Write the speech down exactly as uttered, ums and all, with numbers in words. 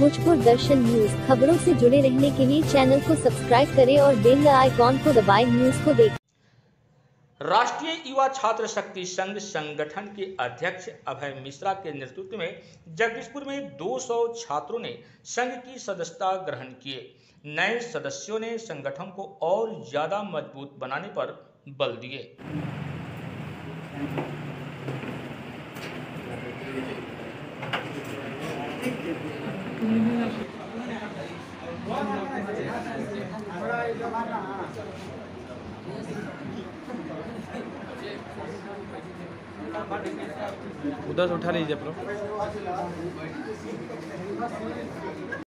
भोजपुर दर्शन news खबरों से जुड़े रहने के लिए चैनल को सब्सक्राइब करें और बेल आइकॉन को दबाएं। न्यूज को देखें। राष्ट्रीय युवा छात्र शक्ति संघ संगठन के अध्यक्ष अभय मिश्रा के नेतृत्व में जगदीशपुर में दो सौ छात्रों ने संघ की सदस्यता ग्रहण किए। नए सदस्यों ने संगठन को और ज्यादा मजबूत बनाने पर बल दिए। उधर से उठा लीजिए।